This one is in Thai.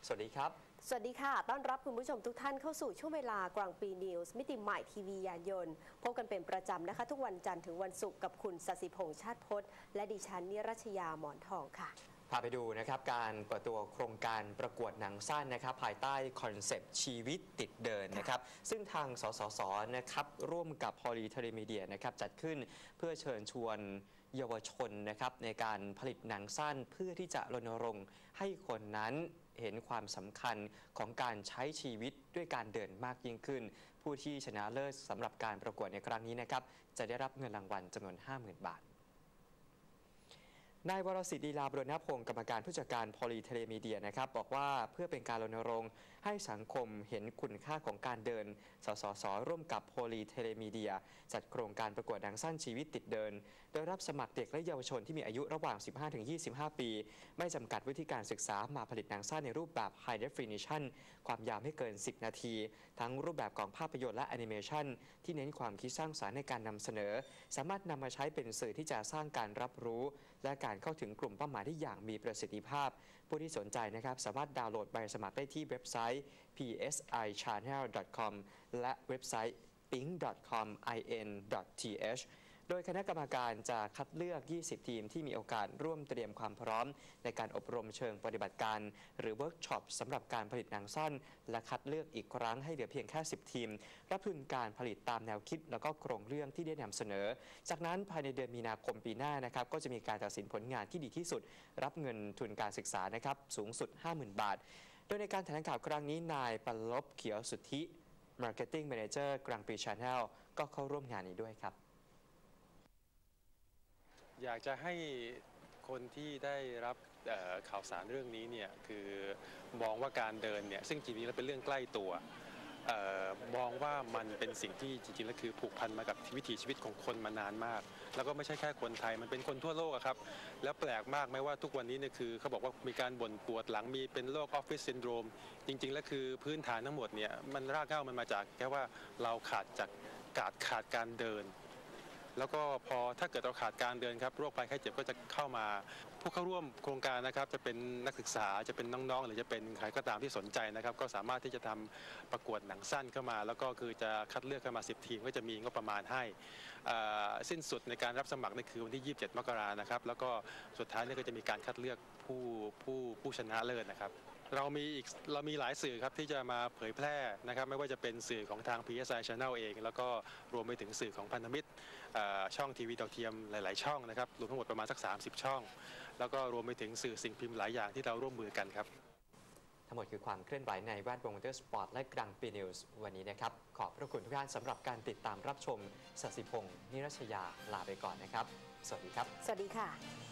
สวัสดีครับสวัสดีค่ะต้อนรับคุณผู้ชมทุกท่านเข้าสู่ช่วงเวลากลางปีนิวส์มิติใหม่ทีวียานยนต์พบกันเป็นประจำนะคะทุกวันจันทร์ถึงวันศุกร์กับคุณศศิพงษ์ชาติพจน์และดิฉันนิรัชยาหมอนทองค่ะพาไปดูนะครับการเปิดตัวโครงการประกวดหนังสั้นนะครับภายใต้คอนเซปต์ชีวิตติดเดินนะครับซึ่งทางสสสนะครับร่วมกับ Polytelemedia นะครับจัดขึ้นเพื่อเชิญชวนเยาวชนนะครับในการผลิตหนังสั้นเพื่อที่จะรณรงค์ให้คนนั้นเห็นความสำคัญของการใช้ชีวิตด้วยการเดินมากยิ่งขึ้นผู้ที่ชนะเลิศสำหรับการประกวดในครั้งนี้นะครับจะได้รับเงินรางวัลจำนวน 50,000 บาทนายวรศิษฐ์ ลีลา บุรณพงศ์กรรมการผู้จัดการ Polytelemedia นะครับบอกว่าเพื่อเป็นการรณรงค์ให้สังคมเห็นคุณค่าของการเดินสสสร่วมกับ Polytelemedia จัดโครงการประกวดหนังสั้นชีวิตติดเดินโดยรับสมัครเด็กและเยาวชนที่มีอายุระหว่าง 15-25 ปีไม่จำกัดวิธีการศึกษามาผลิตหนังสั้นในรูปแบบ High Definition ความยาวไม่เกิน 10 นาทีทั้งรูปแบบของภาพยนตร์และแอนิเมชันที่เน้นความคิดสร้างสรรค์ในการนำเสนอสามารถนำมาใช้เป็นสื่อที่จะสร้างการรับรู้และการเข้าถึงกลุ่มเป้าหมายที่อย่างมีประสิทธิภาพผู้ที่สนใจนะครับสามารถดาวน์โหลดใบสมัครได้ที่เว็บไซต์ psichannel.com และเว็บไซต์ ping.com.in.th โดยคณะกรรมการจะคัดเลือก 20 ทีมที่มีโอกาสร่วมเตรียมความพร้อมในการอบรมเชิงปฏิบัติการหรือเวิร์กช็อปสำหรับการผลิตหนังสั้นและคัดเลือกอีกครั้งให้เหลือเพียงแค่ 10 ทีมรับทุนการผลิตตามแนวคิดแล้วก็โครงเรื่องที่ได้นำเสนอจากนั้นภายในเดือนมีนาคมปีหน้านะครับก็จะมีการตัดสินผลงานที่ดีที่สุดรับเงินทุนการศึกษานะครับสูงสุด 50,000 บาทโดยในการแถลงข่าวครั้งนี้นายปลบเขียวสุทธิ Marketing Manager กลางปี Channel ก็เข้าร่วมงานนี้ด้วยครับอยากจะให้คนที่ได้รับข่าวสารเรื่องนี้เนี่ยคือมองว่าการเดินเนี่ยซึ่งจริงๆแล้วเป็นเรื่องใกล้ตัวมองว่ามันเป็นสิ่งที่จริงๆแล้วคือผูกพันมากับวิถีชีวิตของคนมานานมากแล้วก็ไม่ใช่แค่คนไทยมันเป็นคนทั่วโลกครับแล้วแปลกมากไหมว่าทุกวันนี้เนี่ยคือเขาบอกว่ามีการบ่นปวดหลังมีเป็นโรคออฟฟิศซินโดรมจริงๆแล้วคือพื้นฐานทั้งหมดเนี่ยมันรากเหง้ามันมาจากแค่ว่าเราขาดการเดินแล้วก็พอถ้าเกิดเราขาดการเดินครับโรคภัยไข้เจ็บก็จะเข้ามาผู้เข้าร่วมโครงการนะครับจะเป็นนักศึกษาจะเป็นน้องๆหรือจะเป็นใครก็ตามที่สนใจนะครับก็สามารถที่จะทำประกวดหนังสั้นเข้ามาแล้วก็คือจะคัดเลือกเข้ามา10 ทีมก็จะมีงบประมาณให้สิ้นสุดในการรับสมัครในคือวันที่27 มกราคมนะครับแล้วก็สุดท้ายนี่ก็จะมีการคัดเลือกผู้ชนะเลิศนะครับเรามีหลายสื่อครับที่จะมาเผยแพร่นะครับไม่ว่าจะเป็นสื่อของทาง PSI Channel เองแล้วก็รวมไปถึงสื่อของพันธมิตรช่องทีวีดาวเทียมหลายๆช่องนะครับรวมทั้งหมดประมาณสัก30 ช่องแล้วก็รวมไปถึงสื่อสิ่งพิมพ์หลายอย่างที่เราร่วมมือกันครับทั้งหมดคือความเคลื่อนไหวในแวดวงมอเตอร์สปอร์ตและกลางปีนิวส์วันนี้นะครับขอบพระคุณทุกท่านสำหรับการติดตามรับชมศศิพงษ์นิรัชยาลาไปก่อนนะครับสวัสดีครับสวัสดีค่ะ